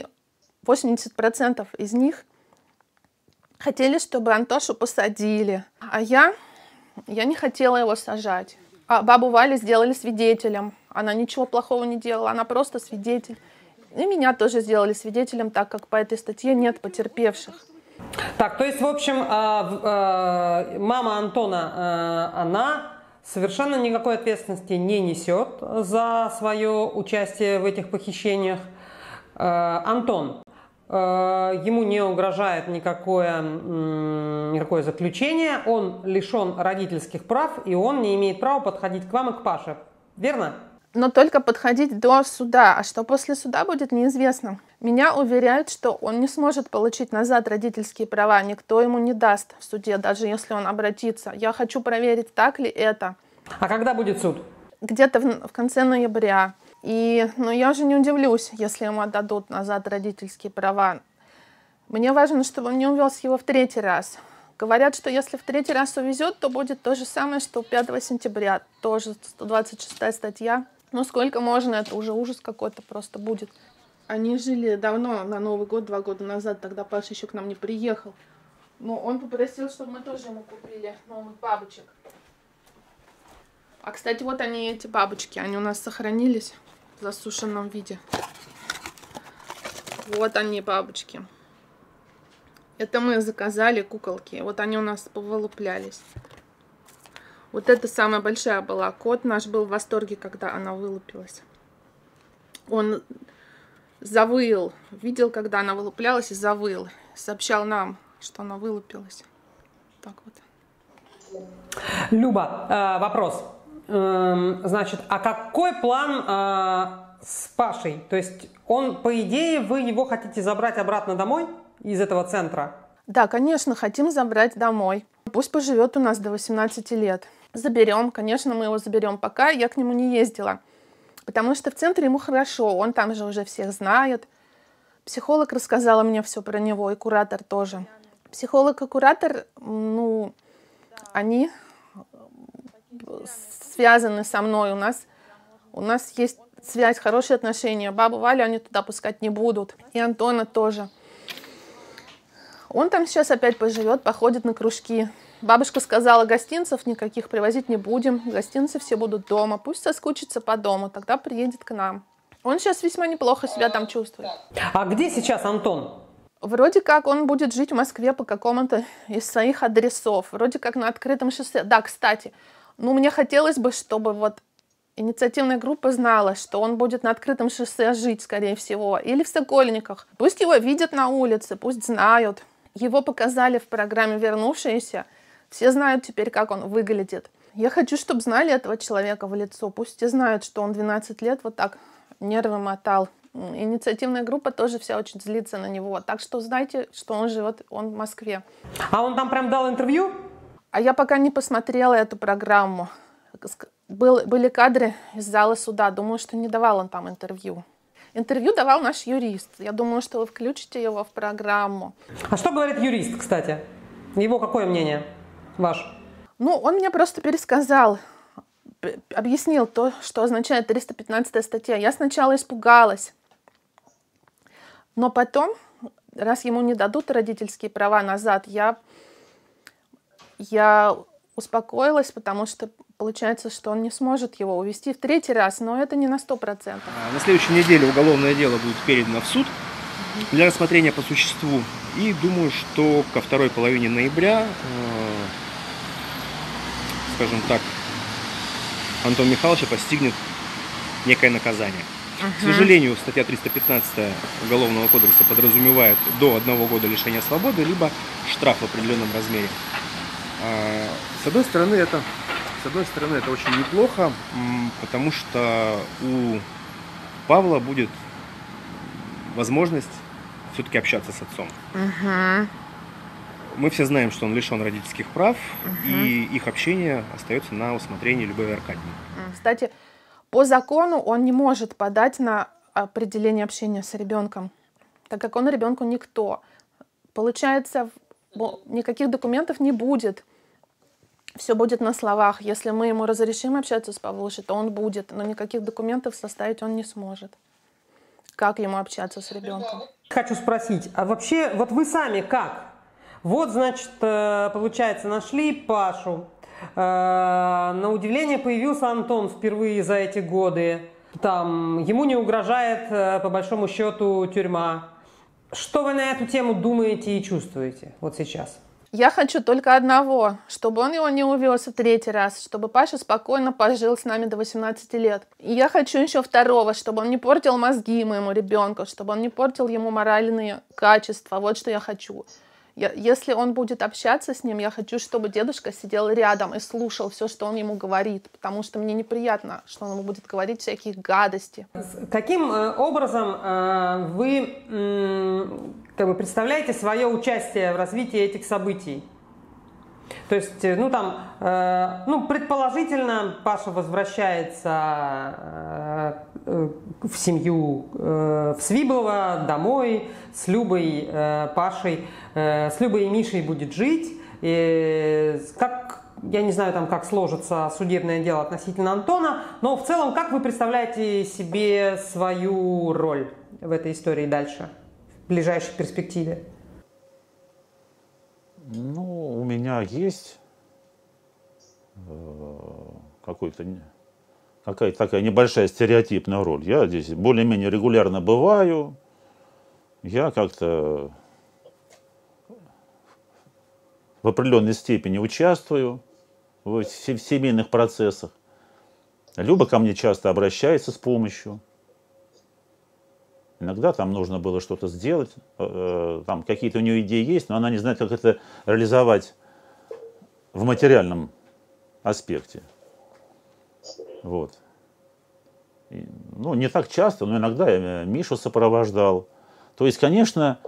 80% из них хотели, чтобы Антошу посадили. А я не хотела его сажать. А бабу Валю сделали свидетелем. Она ничего плохого не делала, она просто свидетель. И меня тоже сделали свидетелем, так как по этой статье нет потерпевших. Так, то есть, в общем, мама Антона, она совершенно никакой ответственности не несет за свое участие в этих похищениях. Антон, ему не угрожает никакое заключение, он лишен родительских прав, и он не имеет права подходить к вам и к Паше. Верно? Но только подходить до суда. А что после суда будет, неизвестно. Меня уверяют, что он не сможет получить назад родительские права. Никто ему не даст в суде, даже если он обратится. Я хочу проверить, так ли это. А когда будет суд? Где-то в конце ноября. И я уже не удивлюсь, если ему отдадут назад родительские права. Мне важно, чтобы он не увез его в 3-й раз. Говорят, что если в 3-й раз увезет, то будет то же самое, что 5 сентября. Тоже 126-я статья. Ну сколько можно, это уже ужас какой-то просто будет. Они жили давно, на Новый год, 2 года назад, тогда Паша еще к нам не приехал. Но он попросил, чтобы мы тоже ему купили новых бабочек. А, кстати, вот они, эти бабочки, они у нас сохранились в засушенном виде. Вот они, бабочки. Это мы заказали, куколки. Вот они у нас повылуплялись. Вот это самая большая была. Кот наш был в восторге, когда она вылупилась. Он завыл. Видел, когда она вылуплялась, и завыл. Сообщал нам, что она вылупилась. Так вот. Люба, вопрос. Значит, а какой план с Пашей? То есть он, по идее, вы его хотите забрать обратно домой из этого центра? Да, конечно, хотим забрать домой. Пусть поживет у нас до 18 лет. Заберем, конечно, мы его заберем. Пока я к нему не ездила, потому что в центре ему хорошо, он там же уже всех знает. Психолог рассказала мне все про него, и куратор тоже. Психолог и куратор, они связаны со мной. У нас есть связь, хорошие отношения. Бабу Валю они туда пускать не будут. И Антона тоже. Он там сейчас опять поживет, походит на кружки. Бабушка сказала, гостинцев никаких привозить не будем. Гостинцы все будут дома. Пусть соскучится по дому, тогда приедет к нам. Он сейчас весьма неплохо себя там чувствует. А где сейчас Антон? Вроде как он будет жить в Москве по какому-то из своих адресов. Вроде как на открытом шоссе. Да, кстати, мне хотелось бы, чтобы вот инициативная группа знала, что он будет на открытом шоссе жить, скорее всего. Или в Сокольниках. Пусть его видят на улице, пусть знают. Его показали в программе «Вернувшиеся». Все знают теперь, как он выглядит. Я хочу, чтобы знали этого человека в лицо. Пусть все знают, что он 12 лет вот так нервы мотал. Инициативная группа тоже вся очень злится на него. Так что знайте, что он живет, он в Москве. А он там прям дал интервью? А я пока не посмотрела эту программу. Были кадры из зала суда. Думаю, что не давал он там интервью. Интервью давал наш юрист. Я думаю, что вы включите его в программу. А что говорит юрист, кстати? Его какое мнение ваш? Он мне просто пересказал, объяснил то, что означает 315 статья. Я сначала испугалась. Но потом, раз ему не дадут родительские права назад, я успокоилась, потому что получается, что он не сможет его увезти в 3-й раз, но это не на 100%. На следующей неделе уголовное дело будет передано в суд для рассмотрения по существу И думаю, что ко второй половине ноября, скажем так, Антон Михайловича постигнет некое наказание. К сожалению, статья 315 Уголовного кодекса подразумевает до 1 года лишения свободы, либо штраф в определенном размере. С одной стороны, это очень неплохо, потому что у Павла будет возможность все-таки общаться с отцом. Мы все знаем, что он лишен родительских прав, и их общение остается на усмотрение Любови Аркадьевны. Кстати, по закону он не может подать на определение общения с ребенком, так как он ребенку никто. Получается, никаких документов не будет. Все будет на словах. Если мы ему разрешим общаться с Павлушей, то он будет, но никаких документов составить он не сможет. Как ему общаться с ребенком? Хочу спросить, а вообще, вот вы сами как? Вот, значит, получается, нашли Пашу. На удивление появился Антон впервые за эти годы. Там, ему не угрожает, по большому счету, тюрьма. Что вы на эту тему думаете и чувствуете вот сейчас? Я хочу только одного, чтобы он его не увез в 3-й раз, чтобы Паша спокойно пожил с нами до 18 лет. И я хочу еще второго, чтобы он не портил мозги моему ребенку, чтобы он не портил ему моральные качества. Вот что я хочу. Если он будет общаться с ним, я хочу, чтобы дедушка сидел рядом и слушал все, что он ему говорит, потому что мне неприятно, что он ему будет говорить всякие гадости. Каким образом вы как бы представляете свое участие в развитии этих событий? То есть, предположительно, Паша возвращается в семью в Свиблово, домой, с Любой, Пашей, с Любой и Мишей будет жить. И я не знаю, как сложится судебное дело относительно Антона, но в целом, как вы представляете себе свою роль в этой истории дальше, в ближайшей перспективе? У меня есть какая-то такая небольшая стереотипная роль. Я здесь более-менее регулярно бываю. Я как-то в определенной степени участвую в семейных процессах. Люба ко мне часто обращается с помощью. Иногда там нужно было что-то сделать, там какие-то у нее идеи есть, но она не знает, как это реализовать в материальном аспекте. Вот. Не так часто, но иногда я Мишу сопровождал. То есть, конечно,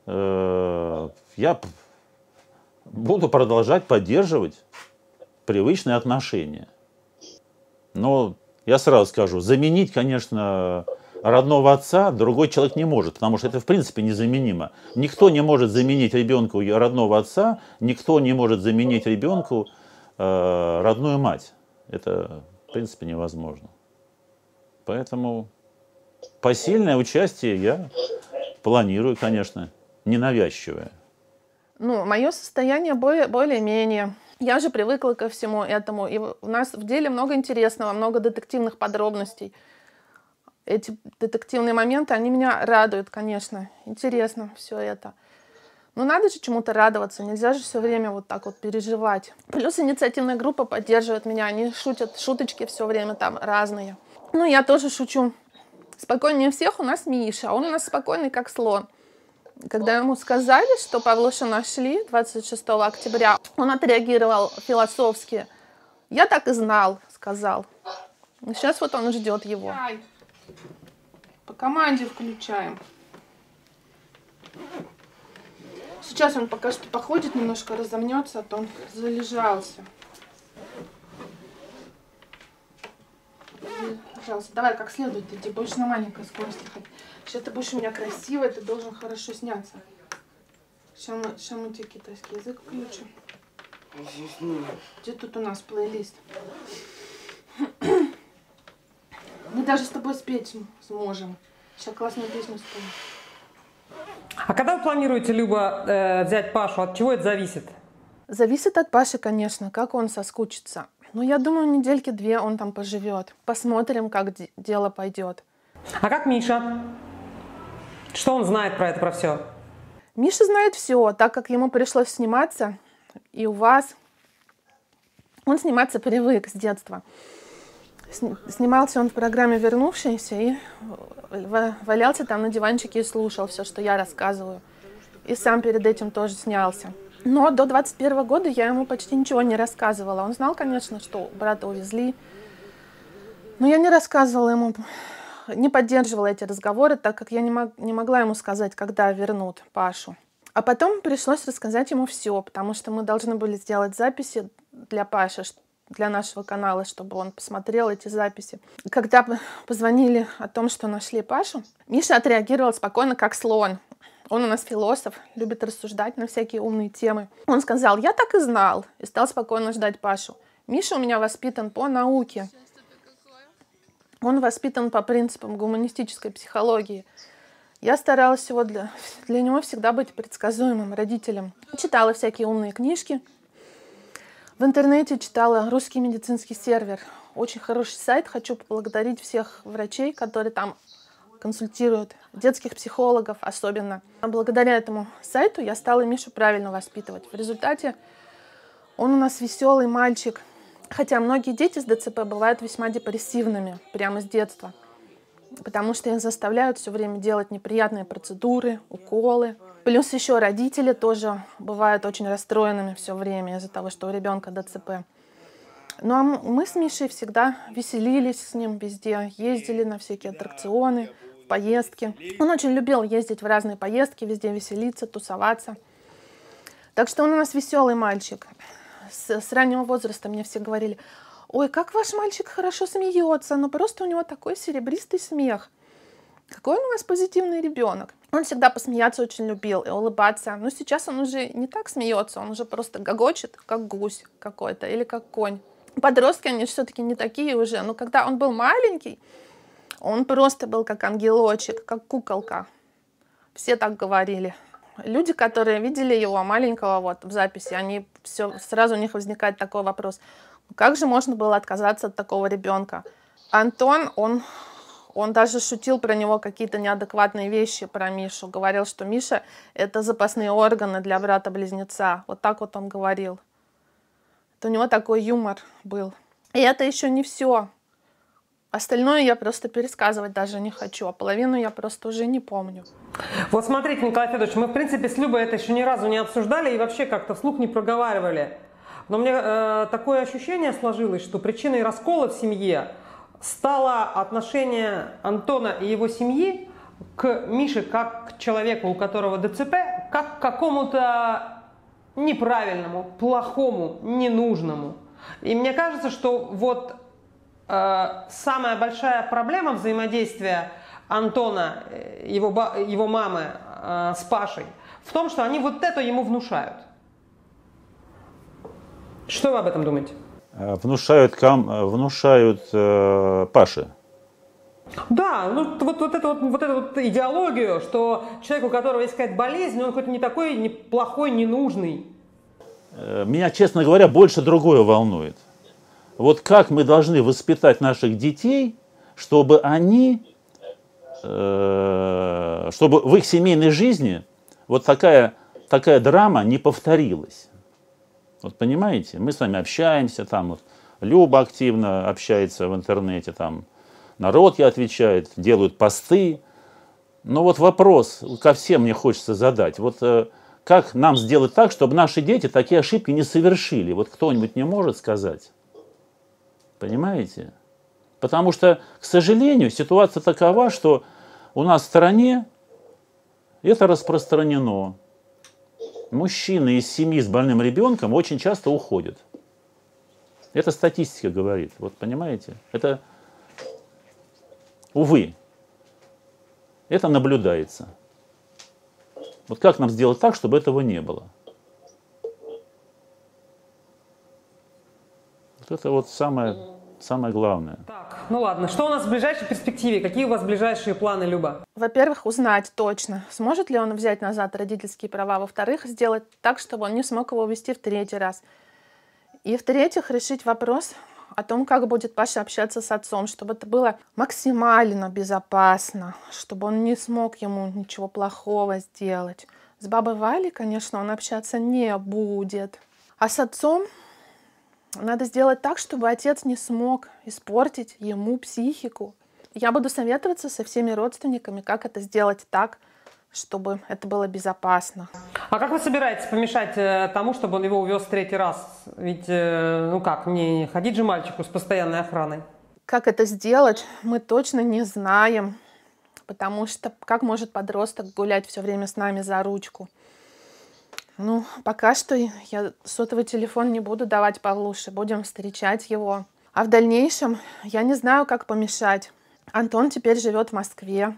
я буду продолжать поддерживать привычные отношения. Но я сразу скажу, заменить, конечно, родного отца другой человек не может, потому что это в принципе незаменимо. Никто не может заменить ребенку родного отца, никто не может заменить ребенку родную мать. Это в принципе невозможно. Поэтому посильное участие я планирую, конечно, ненавязчивое. Мое состояние более-менее. Я уже привыкла ко всему этому. И у нас в деле много интересного, много детективных подробностей. Эти детективные моменты, они меня радуют, конечно. Интересно все это. Но надо же чему-то радоваться. Нельзя же все время вот так вот переживать. Плюс инициативная группа поддерживает меня. Они шутят, шуточки все время там разные. Я тоже шучу. Спокойнее всех у нас Миша. Он у нас спокойный, как слон. Когда ему сказали, что Павлушу нашли 26 октября, он отреагировал философски. Я так и знал, сказал. Сейчас вот он ждет его. По команде включаем. Сейчас он пока что походит, немножко разомнется, а то он залежался. Пожалуйста, давай как следует иди, больше на маленькой скорости ходить. Сейчас ты будешь у меня красивый, ты должен хорошо сняться. Сейчас мы тебе китайский язык включим. Где тут у нас плейлист? Мы даже с тобой спеть сможем. Сейчас классную песню споем. А когда вы планируете, Люба, взять Пашу? От чего это зависит? Зависит от Паши, конечно, как он соскучится. Я думаю, 2 недельки он там поживет. Посмотрим, как дело пойдет. А как Миша? Что он знает про это, про все? Миша знает все, так как ему пришлось сниматься, и у вас. Он сниматься привык с детства. Снимался он в программе «Вернувшиеся» и валялся там на диванчике и слушал все, что я рассказываю. И сам перед этим тоже снялся. Но до 21 года я ему почти ничего не рассказывала. Он знал, конечно, что брата увезли. Но я не рассказывала ему, не поддерживала эти разговоры, так как я не могла ему сказать, когда вернут Пашу. А потом пришлось рассказать ему все, потому что мы должны были сделать записи для Паши, для нашего канала, чтобы он посмотрел эти записи. Когда позвонили о том, что нашли Пашу, Миша отреагировал спокойно, как слон. Он у нас философ, любит рассуждать на всякие умные темы. Он сказал: я так и знал, и стал спокойно ждать Пашу. Миша у меня воспитан по науке. Он воспитан по принципам гуманистической психологии. Я старалась его для него всегда быть предсказуемым родителем. Читала всякие умные книжки. В интернете читала «Русский медицинский сервер». Очень хороший сайт. Хочу поблагодарить всех врачей, которые там консультируют, детских психологов особенно. Благодаря этому сайту я стала Мишу правильно воспитывать. В результате он у нас веселый мальчик. Хотя многие дети с ДЦП бывают весьма депрессивными прямо с детства, потому что их заставляют все время делать неприятные процедуры, уколы. Плюс еще родители тоже бывают очень расстроенными все время из-за того, что у ребенка ДЦП. Ну а мы с Мишей всегда веселились с ним везде, ездили на всякие аттракционы, в поездки. Он очень любил ездить в разные поездки, везде веселиться, тусоваться. Так что он у нас веселый мальчик. С раннего возраста мне все говорили: ой, как ваш мальчик хорошо смеется, но просто у него такой серебристый смех. Какой он у вас позитивный ребенок. Он всегда посмеяться очень любил и улыбаться. Но сейчас он уже не так смеется, он уже просто гогочет, как гусь какой-то или как конь. Подростки, они все-таки не такие уже. Но когда он был маленький, он просто был как ангелочек, как куколка. Все так говорили. Люди, которые видели его маленького вот в записи, они сразу у них возникает такой вопрос: как же можно было отказаться от такого ребенка? Антон, он даже шутил про него какие-то неадекватные вещи про Мишу. Говорил, что Миша — это запасные органы для брата-близнеца. Вот так вот он говорил. Это у него такой юмор был. И это еще не все. Остальное я просто пересказывать даже не хочу, а половину я просто уже не помню. Вот смотрите, Николай Федорович, мы в принципе с Любой это еще ни разу не обсуждали и вообще как-то вслух не проговаривали. Но мне такое ощущение сложилось, что причиной раскола в семье стало отношение Антона и его семьи к Мише как к человеку, у которого ДЦП, как к какому-то неправильному, плохому, ненужному. И мне кажется, что вот самая большая проблема взаимодействия Антона, его мамы с Пашей в том, что они вот это ему внушают. Что вы об этом думаете? Внушают Паше. Да, ну вот эту идеологию, что человек, у которого есть какая-то болезнь, он какой-то не такой, не плохой, не нужный. Меня, честно говоря, больше другое волнует. Вот как мы должны воспитать наших детей, чтобы чтобы в их семейной жизни вот такая драма не повторилась. Вот понимаете, мы с вами общаемся, там вот Люба активно общается в интернете, там народ ей отвечает, делают посты. Но вот вопрос ко всем мне хочется задать. Вот как нам сделать так, чтобы наши дети такие ошибки не совершили? Вот кто-нибудь не может сказать? Понимаете? Потому что, к сожалению, ситуация такова, что у нас в стране это распространено. Мужчины из семьи с больным ребенком очень часто уходят. Это статистика говорит. Вот понимаете? Это, увы, это наблюдается. Вот как нам сделать так, чтобы этого не было? Вот это вот самое главное. Так, ну ладно, что у нас в ближайшей перспективе? Какие у вас ближайшие планы, Люба? Во-первых, узнать точно, сможет ли он взять назад родительские права. Во-вторых, сделать так, чтобы он не смог его увезти в третий раз. И в-третьих, решить вопрос о том, как будет Паша общаться с отцом, чтобы это было максимально безопасно, чтобы он не смог ему ничего плохого сделать. С бабой Валей, конечно, он общаться не будет. А с отцом надо сделать так, чтобы отец не смог испортить ему психику. Я буду советоваться со всеми родственниками, как это сделать так, чтобы это было безопасно. А как вы собираетесь помешать тому, чтобы он его увез в третий раз? Ведь, ну как, не ходить же мальчику с постоянной охраной. Как это сделать, мы точно не знаем. Потому что как может подросток гулять все время с нами за ручку? Ну, пока что я сотовый телефон не буду давать Павлуше, будем встречать его. А в дальнейшем я не знаю, как помешать. Антон теперь живет в Москве.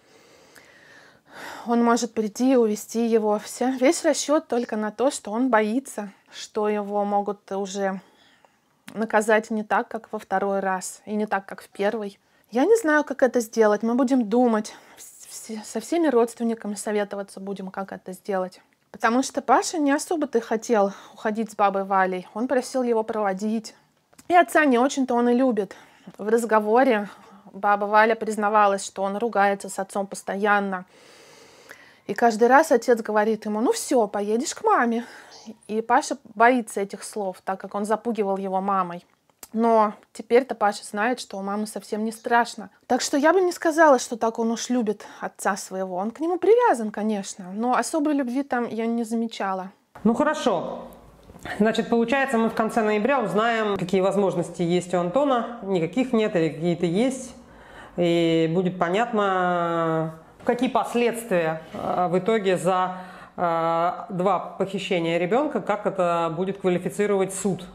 Он может прийти и увезти его. Весь расчет только на то, что он боится, что его могут уже наказать не так, как во второй раз, и не так, как в первый. Я не знаю, как это сделать. Мы будем думать. Со всеми родственниками советоваться будем, как это сделать. Потому что Паша не особо-то хотел уходить с бабой Валей. Он просил его проводить. И отца не очень-то он и любит. В разговоре баба Валя признавалась, что он ругается с отцом постоянно. И каждый раз отец говорит ему: ну все, поедешь к маме. И Паша боится этих слов, так как он запугивал его мамой. Но теперь-то Паша знает, что у мамы совсем не страшно. Так что я бы не сказала, что так он уж любит отца своего. Он к нему привязан, конечно, но особой любви там я не замечала. Ну хорошо. Значит, получается, мы в конце ноября узнаем, какие возможности есть у Антона. Никаких нет или какие-то есть. И будет понятно, какие последствия в итоге за 2 похищения ребенка, как это будет квалифицировать суд.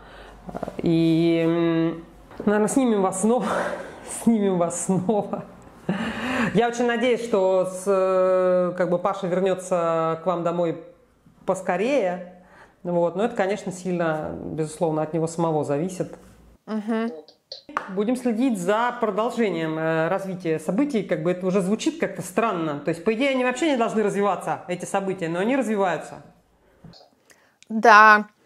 И, наверное, снимем вас снова. Снимем вас снова. Я очень надеюсь, что Паша вернется к вам домой поскорее. Вот. Но это, конечно, сильно, безусловно, от него самого зависит. Угу. Будем следить за продолжением развития событий. Это уже звучит как-то странно. То есть, по идее, они вообще не должны развиваться, эти события, но они развиваются. Да.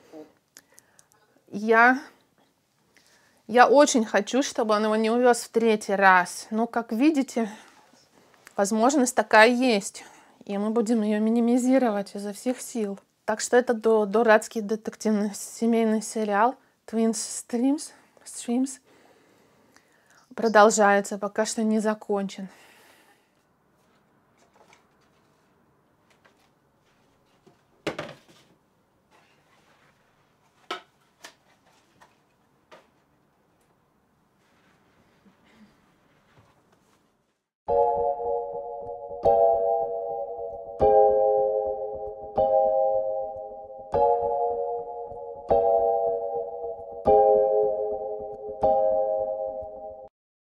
Я очень хочу, чтобы он его не увез в 3-й раз. Но, как видите, возможность такая есть. И мы будем ее минимизировать изо всех сил. Так что это дурацкий детективный семейный сериал Twin Streams продолжается, пока что не закончен.